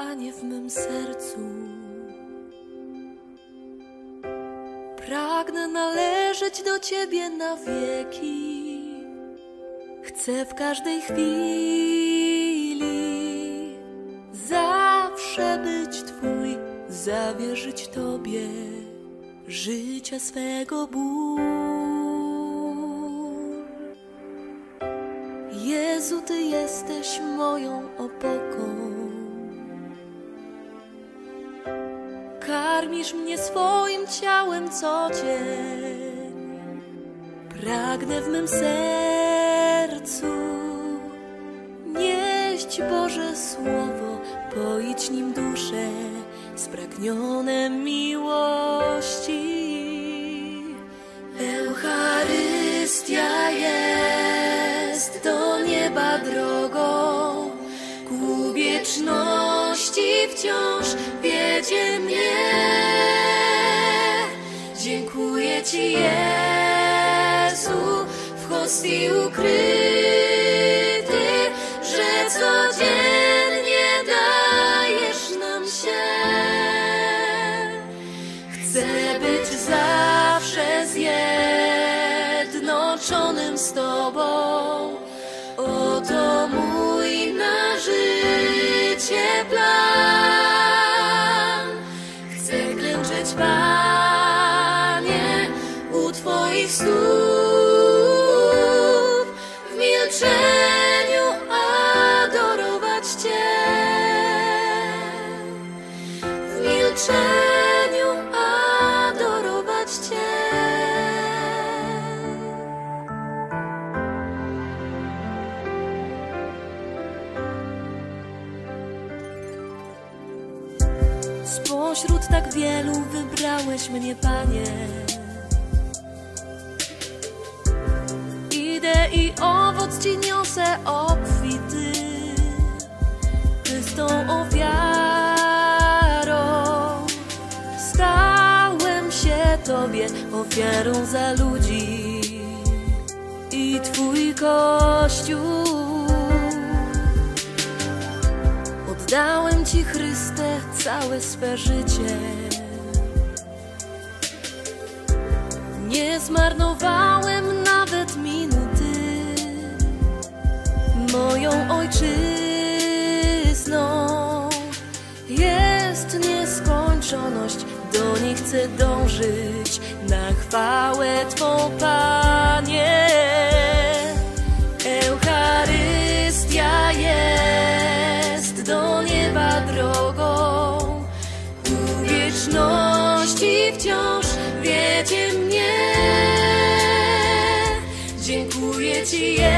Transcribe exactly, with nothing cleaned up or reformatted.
Panie, w mym sercu. Pragnę należeć do Ciebie na wieki. Chcę w każdej chwili zawsze być Twój, zawierzyć Tobie życia swego ból. Jezu, Ty jesteś moją opoką. Karmisz mnie swoim ciałem co dzień. Pragnę w mym sercu nieść Boże Słowo, poić nim dusze spragnione miłości. Eucharystia jest do nieba drogą, ku wieczności wciąż wiedzie mnie. Dziękuję Ci, Jezu, w hostii ukryty, że codziennie dajesz nam się. Chcę być zawsze zjednoczonym z Tobą. Oto mój na życie plan. Chcę klęczeć, Panie, u Twoich stóp, w milczeniu adorować Cię, w milczeniu adorować Cię. Spośród tak wielu wybrałeś mnie, Panie. Idę i owoc Ci niosę obfity. Czystą ofiarą stałem się Tobie, ofiarą za ludzi i Twój Kościół. Oddałem Ci, Chryste, całe swe życie. Nie zmarnowałem nawet minuty. Moją ojczyzną jest nieskończoność, do niej chcę dążyć na chwałę Twą, Panie. Eucharystia jest do nieba drogą, ku wieczności wciąż wiedzie mnie. Dziękuję Ci,